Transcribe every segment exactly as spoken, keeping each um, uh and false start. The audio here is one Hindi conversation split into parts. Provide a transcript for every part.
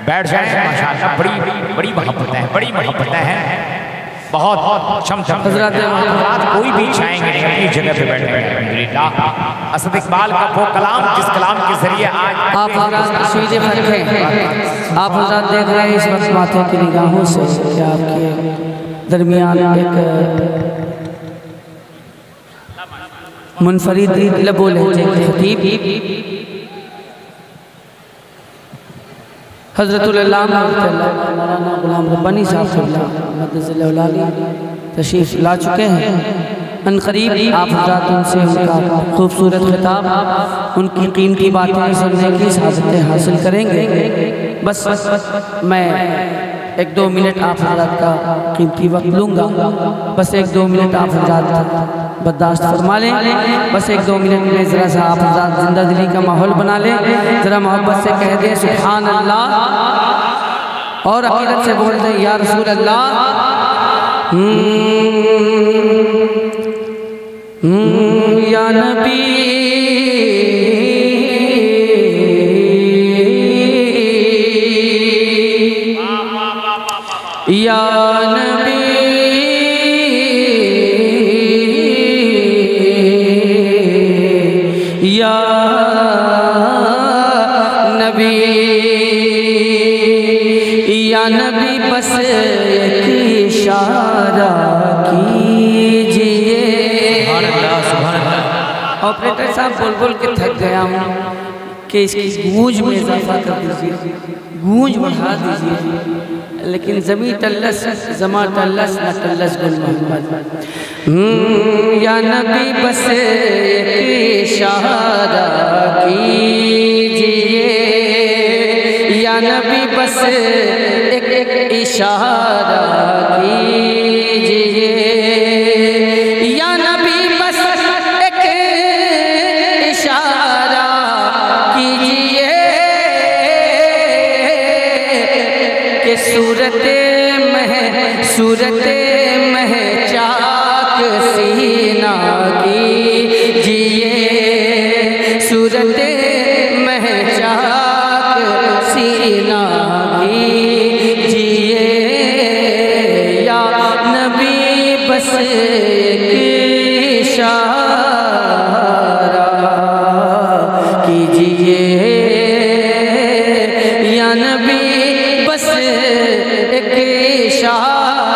बैठ जाए। माशाअल्लाह बड़ी बड़ी मोहब्बतें हैं, बड़ी मोहब्बतें हैं, बहुत बहुत छम छम। हजरत कोई भी चाहेंगे नहीं अपनी जगह पे बैठेंगे अल्हम्दुलिल्लाह। असद इकबाल का वो कलाम जिस कलाम के जरिए आज आप हजरत तस्वीरें रखें। आप हजरत देख रहे हैं इस वक्त माथे की निगाहों से कि आपके दरमियान एक मुनफरिद लबो लहजे के खतीब हज़रतुल अल्लामा मौलाना गुलाम रब्बानी साहब तशरीफ़ ला चुके हैं। अनकरीब आप हज़रात उनसे उनका खूबसूरत खिताब, उनकी कीमती बातें सुनने की सादतें हासिल करेंगे। बस मैं एक दो मिनट आप हज़रात का कीमती वक्त लूँगा। बस एक दो मिनट आप हज़रात बर्दाश्त फरमा लें। बस एक दो मिनट में ज़रा सा आप हज़रात जिंदा दिली का माहौल बना लें। ज़रा मोहब्बत से कह दें सुभान अल्लाह और अकीदत से बोल दें या रसूल अल्लाह। या नबी या नबी या नबी या नबी बस एक इशारा कीजिए। ऑपरेटर साहब बोल बोल के थक गया हूँ कि इसकी गूंज में इजाफा कर दीजिए, गूंज बढ़ा दीजिए। लेकिन ज़मी तल्लस ज़मा तल्लस न तल्लस गुल मोहम्मद। या नबी बस एक इशारा कीजिए, या नबी बस एक एक इशारा कीजिए, या नबी बस एक इशारा कीजिए कि सूरत मह सूरत मह चाक सीना कीजिए, सूरत मह चाक सीना कीजिए। या नबी बस एक इशारा कीजिए, या नबी बस एक इशारा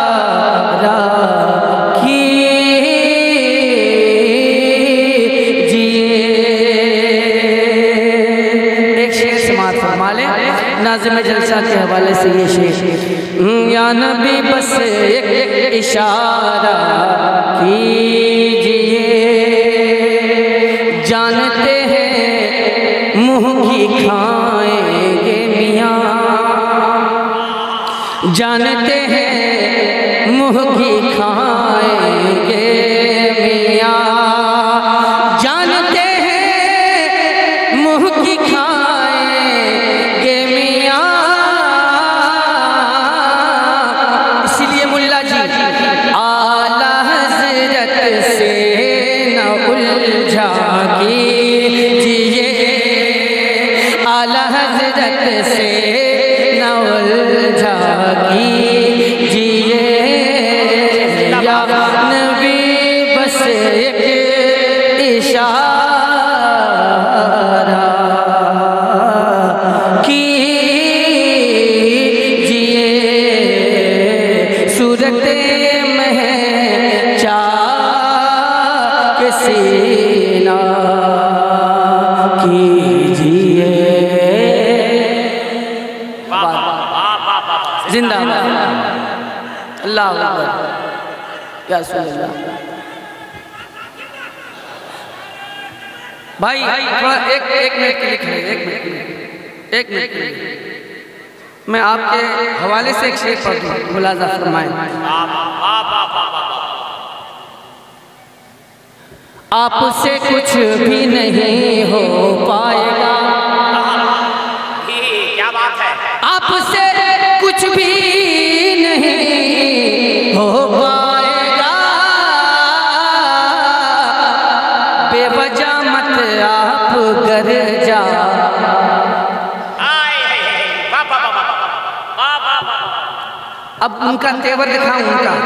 नाज़िम जलसा के हवाले से ये शेर। या नबी बस एक इशारा कीजिए, जानते हैं मुँह की खाएंगे मियाँ, जानते हैं मुँह की खाएंगे मियाँ, जानते हैं मुँह की भाई थोड़ा एक एक मिनट के लिए खड़े, एक मिनट एक मिनट मैं आपके हवाले से एक शेर पढ़ दूं, मुलाजा फरमाएं। आपसे कुछ भी नहीं हो पाएगा, क्या बात है, आपसे कुछ भी नहीं हो पाएगा, बेवजह मत आप गर जा। अब उनका तेवर दिखाऊं उनका।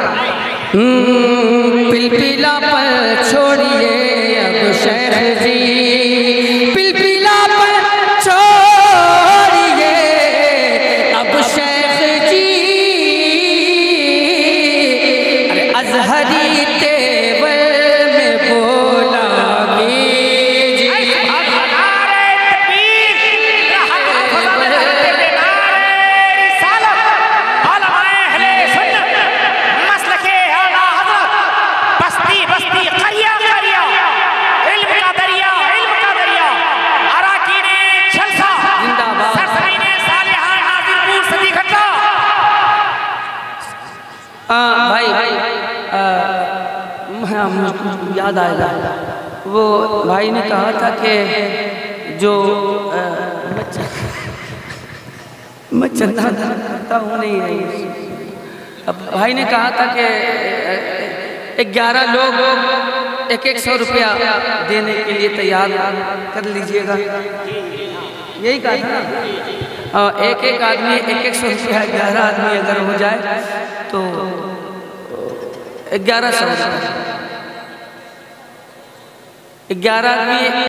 पिलपिला पर छोड़िए अब शेख जी, पिलपिला पर छोड़िए अब शेख जी, अरे अजहरी तेवर में बोला भाई आ, याद आएगा वो भाई ने कहा था कि जो आ, मैं चंदा करता हूँ नहीं है। अब भाई ने कहा था कि ग्यारह लोग एक एक सौ रुपया देने के लिए तैयार कर लीजिएगा, यही कहा था ना। एक एक आदमी एक एक सौ रुपया, ग्यारह आदमी अगर हो जाए तो ग्यारह सौ, ग्यारह आदमी